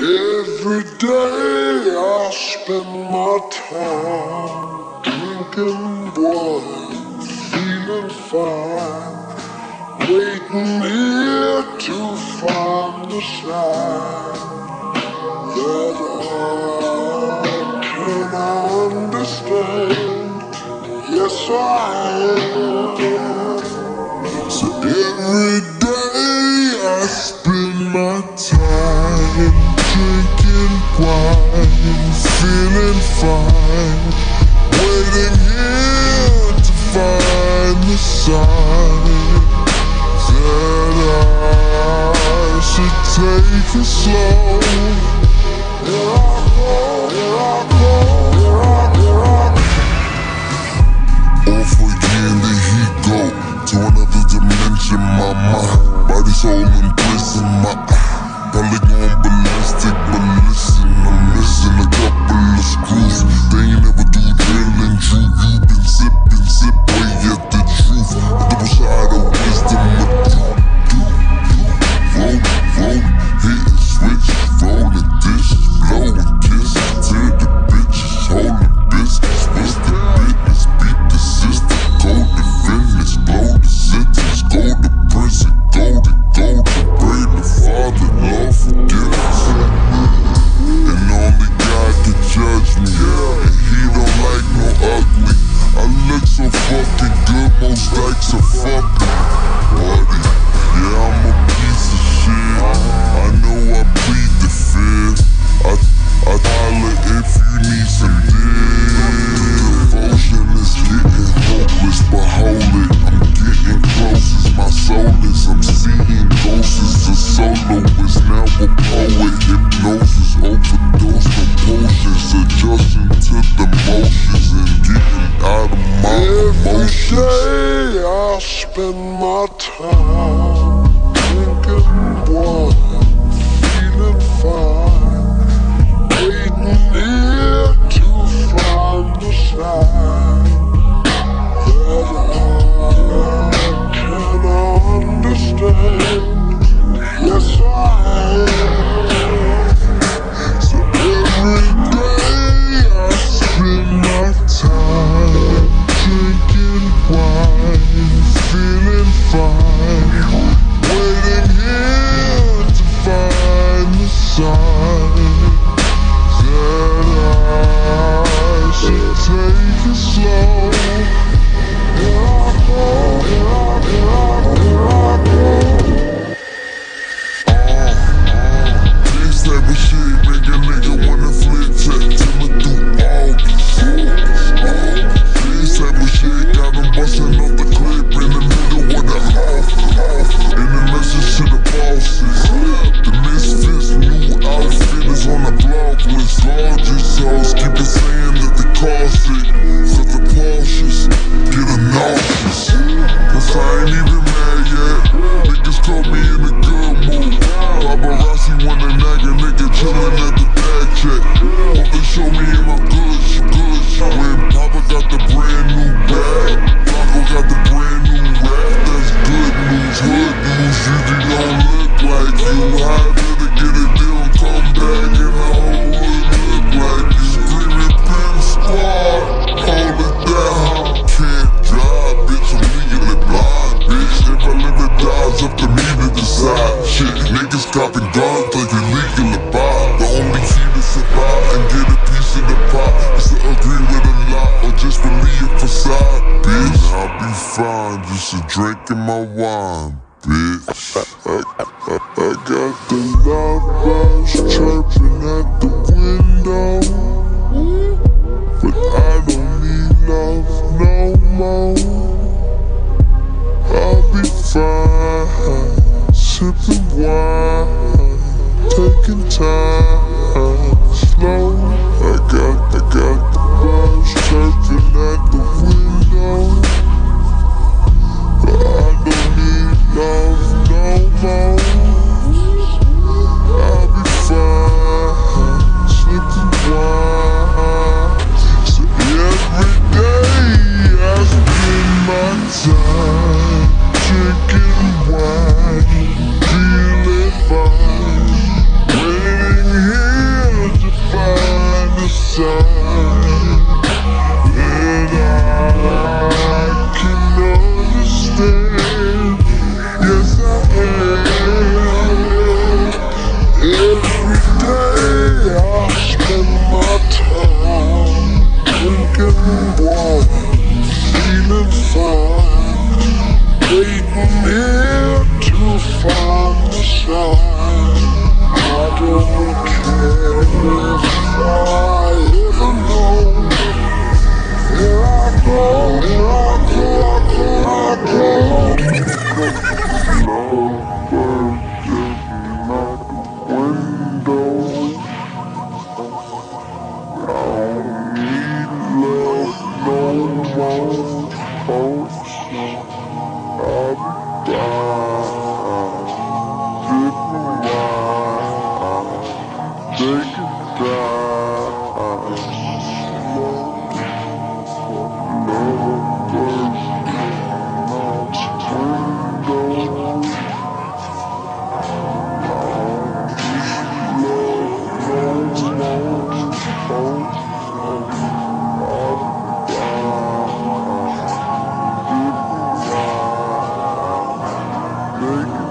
Every day I spend my time drinking wine, feeling fine, waiting here to find the sign that I can understand. Yes, I am. So every day I spend my time drinking wine, feeling fine, waiting here to find the sign that I should take it slow. Here I go, here I go, here I go. Off again, there he go, to another dimension. My mind, body, soul, and bliss in my eye. Probably going ballistic, but listen, I'm missing a couple of screws. They ain't never do drilling, true. You been sipping, sip way at the truth. A double shot of wisdom with you. Roll, hit and switch, roll and dish, blow and kiss. Tear the bitches, hold the biscuits. What's the business? Beat the system, go to finish, blow the sentence, go to prison, go to pray the Father, Lord forgive us. And only God can judge me, and he don't like no ugly. I look so fucking good, most likes are fucking buddy. Yeah, I'm a piece of shit. I know I plead the fifth. I holler if you need some dick. Devotion is getting hopeless, but hold it, I'm getting close as my soul is. I'm seeing ghosts as a soloist, now a poet. Hypnosis, overdose on potions, adjusting to the motions and getting out of my emotions. Every day I spend my time drinking wine, feeling fine, waiting here to find the sign that I can understand. Yes, I am. So every day I spend my time drinking wine, feeling fine, waiting here to find the sign that I should take it slow. Here I go, here I go. This type of shit make a nigga wanna flip till me through August. This type of shit got him bustin' off the clip in the middle of the off. In the message to the bosses, the misfits new outfit is on the blog list. Gorgeous hoes keep it saying that they cost it, so the Porsches get a nauseous. Cause I ain't even mad yet, niggas caught me in a good mood. Paparazzi wanna nag a nigga chillin' at the bag check. Hope they show me in my good shit. When Papa got the brand new bag, Blanco got the brand new rap. That's good news, hood news. Usually don't look like you. However to get a deal and come back, and the whole hood look like you. Screaming Pimp Squad, hold it down. Can't drive, bitch, I'm legally blind, bitch. If I live or die, it's up to me to decide. Shit, niggas copping guns like they legally buy. The only key to survive and get a piece of the pie is to agree with a lie or just believe a facade, bitch. I'll be fine, just a drink in my wine, bitch. I got the lovebirds chirping at the window, but I don't need love no more. I'll be fine, sipping wine, taking time slow. I got the birds chirping at the window, but I don't need love no more. I'll be fine, sipping wine. So every day I spend my time drinking wine, feeling fine, waiting here Take